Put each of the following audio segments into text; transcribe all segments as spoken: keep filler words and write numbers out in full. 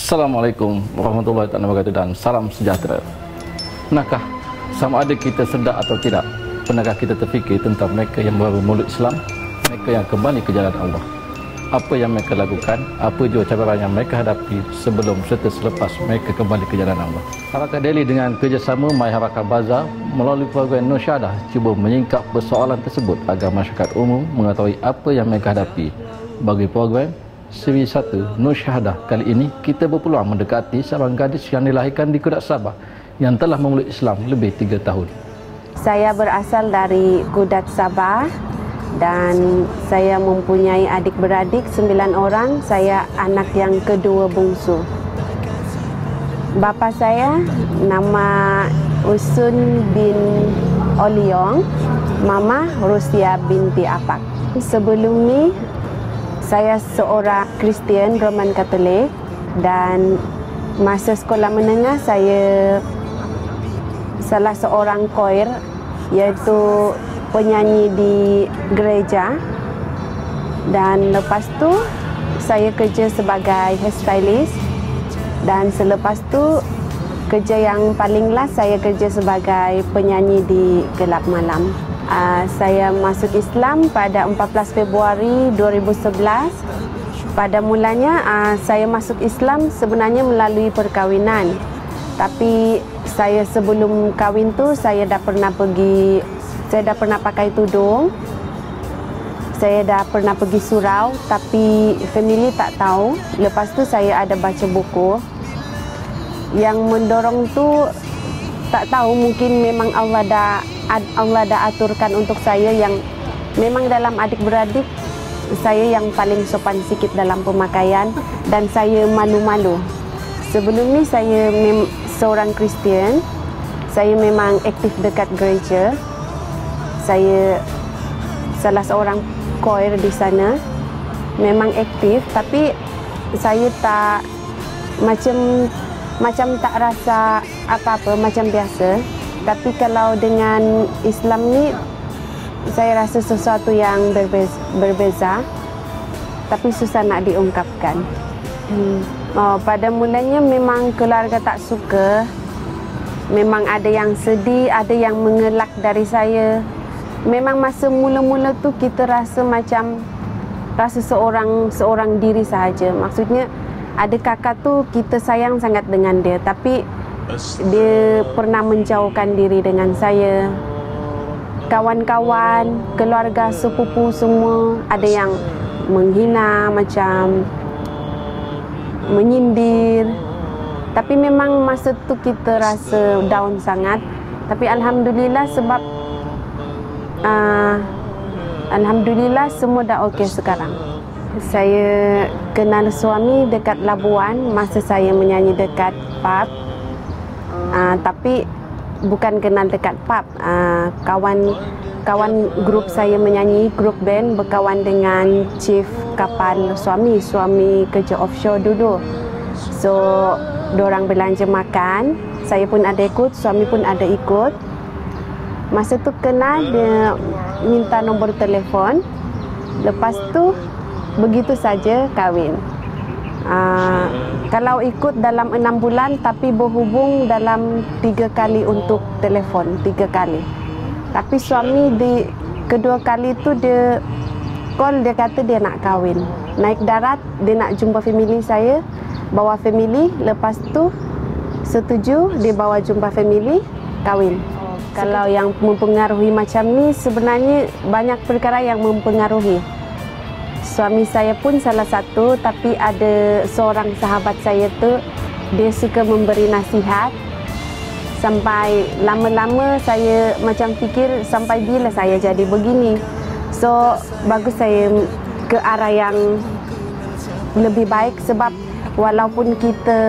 Assalamualaikum warahmatullahi wabarakatuh dan salam sejahtera. Pernahkah sama ada kita sedar atau tidak, pernahkah kita terfikir tentang mereka yang baru memeluk Islam, mereka yang kembali ke jalan Allah? Apa yang mereka lakukan, apa juga cabaran yang mereka hadapi sebelum serta selepas mereka kembali ke jalan Allah? Harakah Daily dengan kerjasama My Harakah Bazaar melalui program Nur Syahadah cuba menyingkap persoalan tersebut agar masyarakat umum mengetahui apa yang mereka hadapi. Bagi program Siri satu Nur Syahadah kali ini, kita berpeluang mendekati seorang gadis yang dilahirkan di Kudat Sabah yang telah memeluk Islam lebih tiga tahun. Saya berasal dari Kudat Sabah dan saya mempunyai adik-beradik sembilan orang. Saya anak yang kedua bungsu. Bapa saya nama Usun bin Oliong, Mama Rusia binti Apak. Sebelum ni saya seorang Kristian Roman Katolik dan masa sekolah menengah saya salah seorang choir, iaitu penyanyi di gereja, dan lepas tu saya kerja sebagai hairstylist, dan selepas tu kerja yang paling last saya kerja sebagai penyanyi di gelap malam. Uh, saya masuk Islam pada empat belas Februari dua ribu sebelas. Pada mulanya uh, saya masuk Islam sebenarnya melalui perkahwinan. Tapi saya sebelum kahwin tu saya dah pernah pergi, saya dah pernah pakai tudung. Saya dah pernah pergi surau tapi family tak tahu. Lepas tu saya ada baca buku. Yang mendorong tu tak tahu, mungkin memang Allah dah Allah dah aturkan untuk saya yang memang dalam adik-beradik saya yang paling sopan sikit dalam pemakaian dan saya malu-malu. Sebelum ni saya mem seorang Kristian, saya memang aktif dekat gereja. Saya salah seorang choir di sana, memang aktif, tapi saya tak macam macam tak rasa apa-apa, macam biasa. Tapi kalau dengan Islam ni, saya rasa sesuatu yang berbeza, berbeza tapi susah nak diungkapkan. Hmm. Oh, pada mulanya memang keluarga tak suka. Memang ada yang sedih, ada yang mengelak dari saya. Memang masa mula-mula tu kita rasa macam rasa seorang seorang diri sahaja. Maksudnya ada kakak tu kita sayang sangat dengan dia, tapi dia pernah menjauhkan diri dengan saya. Kawan-kawan, keluarga, sepupu semua ada yang menghina, macam menyindir. Tapi memang masa tu kita rasa down sangat. Tapi Alhamdulillah sebab uh, Alhamdulillah semua dah okey sekarang. Saya kenal suami dekat Labuan masa saya menyanyi dekat pub. Uh, tapi bukan kenal dekat pub. Uh, kawan kawan grup saya menyanyi, grup band, berkawan dengan chief kapal suami. Suami kerja offshore dulu. So, diorang belanja makan. Saya pun ada ikut, suami pun ada ikut. Masa tu kenal, dia minta nombor telefon. Lepas tu, begitu saja kahwin. Uh, kalau ikut dalam enam bulan tapi berhubung dalam tiga kali untuk telefon, tiga kali. Tapi suami di kedua kali tu dia call, dia kata dia nak kahwin. Naik darat, dia nak jumpa family saya, bawa family, lepas tu setuju, dia bawa jumpa family, kahwin. Kalau yang mempengaruhi macam ni, sebenarnya banyak perkara yang mempengaruhi. Suami saya pun salah satu, tapi ada seorang sahabat saya tu, dia suka memberi nasihat. Sampai lama-lama saya macam fikir sampai bila saya jadi begini. So, bagus saya ke arah yang lebih baik, sebab walaupun kita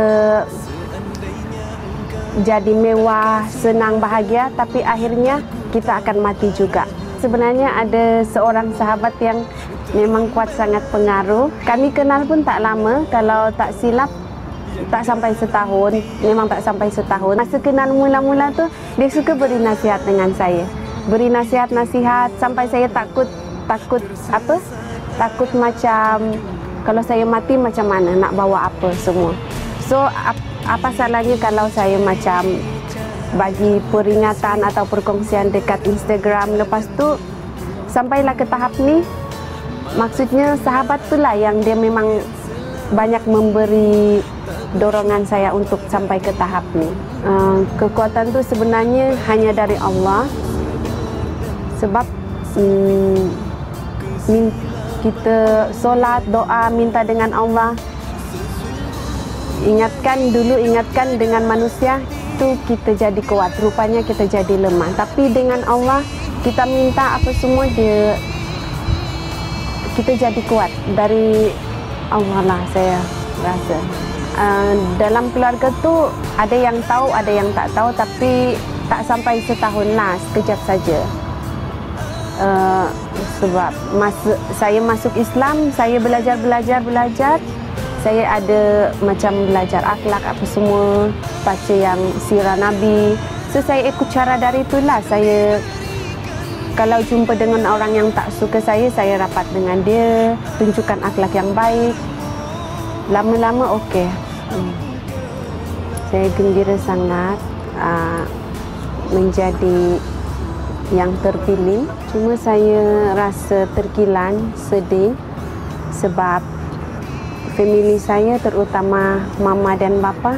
jadi mewah, senang, bahagia, tapi akhirnya kita akan mati juga. Sebenarnya ada seorang sahabat yang memang kuat sangat pengaruh. Kami kenal pun tak lama, kalau tak silap tak sampai setahun, memang tak sampai setahun. Masa kenal mula-mula tu, dia suka beri nasihat dengan saya. Beri nasihat-nasihat sampai saya takut, takut apa? Takut macam kalau saya mati macam mana, nak bawa apa semua. So ap, apa salahnya kalau saya macam bagi peringatan atau perkongsian dekat Instagram, lepas tu sampailah ke tahap ni, maksudnya sahabat tu lah yang dia memang banyak memberi dorongan saya untuk sampai ke tahap ni. Uh, kekuatan tu sebenarnya hanya dari Allah, sebab um, min, kita solat, doa, minta dengan Allah. Ingatkan dulu, ingatkan dengan manusia tu kita jadi kuat, rupanya kita jadi lemah. Tapi dengan Allah kita minta apa semua, dia kita jadi kuat dari Allah lah, saya rasa. Uh, dalam keluarga tu ada yang tahu, ada yang tak tahu, tapi tak sampai setahun lah, sekejap saja. Uh, sebab masa saya masuk Islam, saya belajar belajar belajar. Saya ada macam belajar akhlak apa semua, baca yang sirah Nabi. So saya ikut cara dari itulah. Saya kalau jumpa dengan orang yang tak suka saya, saya rapat dengan dia, tunjukkan akhlak yang baik. Lama-lama okey. Hmm. Saya gembira sangat uh, menjadi yang terpilih. Cuma saya rasa terkilan, sedih sebab family saya, terutama mama dan bapa,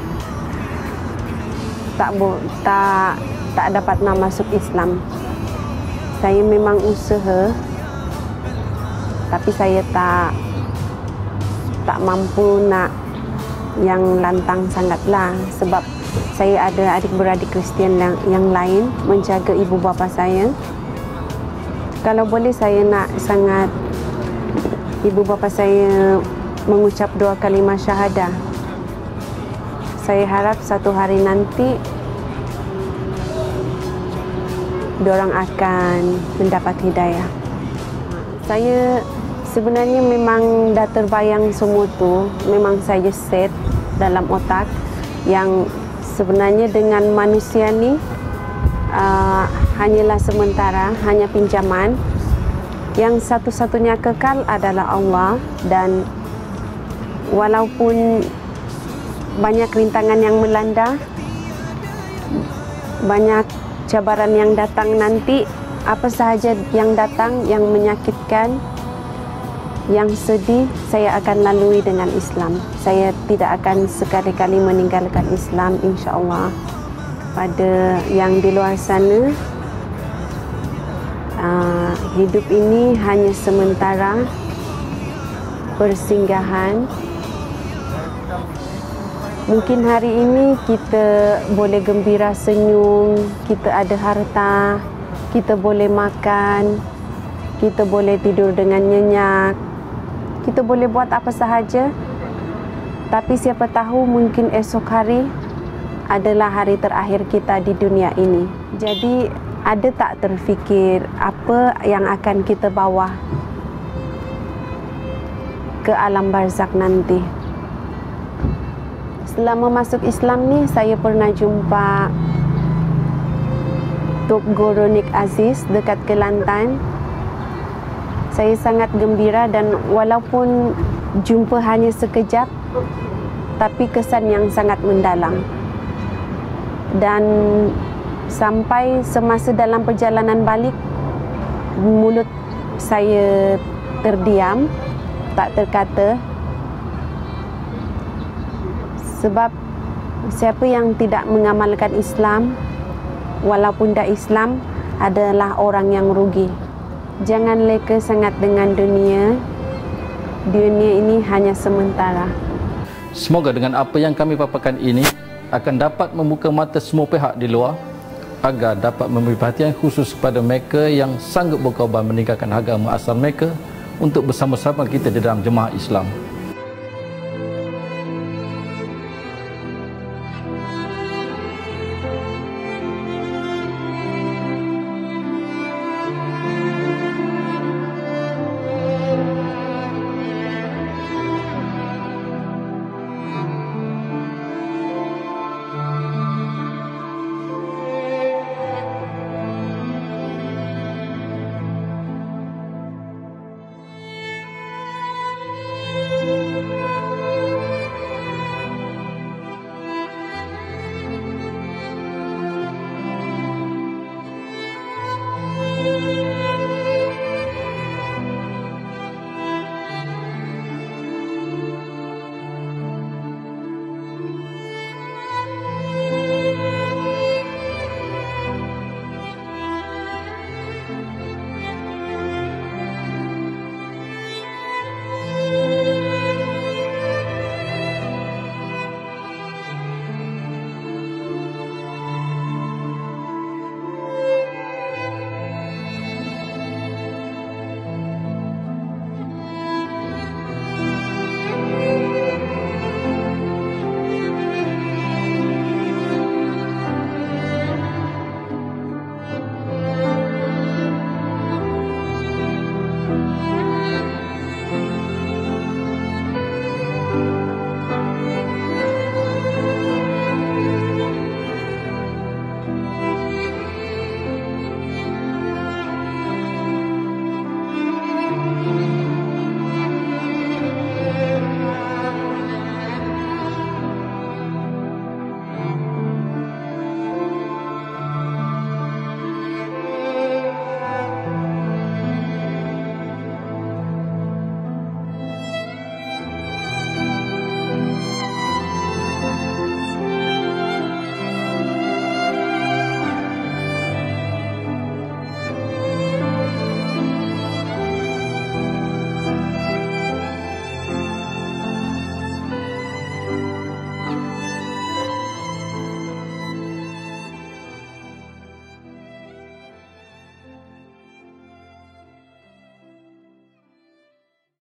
tak tak tak dapat nak masuk Islam. Saya memang usaha, tapi saya tak tak mampu nak yang lantang sangatlah, sebab saya ada adik-beradik Kristian yang, yang lain menjaga ibu bapa saya. Kalau boleh saya nak sangat ibu bapa saya mengucap dua kalimah syahadah. Saya harap satu hari nanti diorang akan mendapat hidayah. Saya sebenarnya memang dah terbayang semua tu, memang saya set dalam otak yang sebenarnya dengan manusia ni uh, hanyalah sementara, hanya pinjaman. Yang satu-satunya kekal adalah Allah, dan walaupun banyak rintangan yang melanda, banyak cabaran yang datang nanti, apa sahaja yang datang, yang menyakitkan, yang sedih, saya akan lalui dengan Islam. Saya tidak akan sekali-kali meninggalkan Islam, insya-Allah. Pada yang di luar sana, uh, hidup ini hanya sementara, persinggahan. Mungkin hari ini kita boleh gembira, senyum, kita ada harta, kita boleh makan, kita boleh tidur dengan nyenyak, kita boleh buat apa sahaja. Tapi siapa tahu mungkin esok hari adalah hari terakhir kita di dunia ini. Jadi ada tak terfikir apa yang akan kita bawa ke alam barzakh nanti? Selama masuk Islam ni, saya pernah jumpa Tok Guru Nik Aziz dekat Kelantan. Saya sangat gembira, dan walaupun jumpa hanya sekejap, tapi kesan yang sangat mendalam. Dan sampai semasa dalam perjalanan balik, mulut saya terdiam, tak terkata. Sebab siapa yang tidak mengamalkan Islam, walaupun dah Islam, adalah orang yang rugi. Jangan leka sangat dengan dunia. Dunia ini hanya sementara. Semoga dengan apa yang kami paparkan ini akan dapat membuka mata semua pihak di luar, agar dapat memberi perhatian khusus kepada mereka yang sanggup berkorban meninggalkan agama asal mereka untuk bersama-sama kita di dalam jemaah Islam.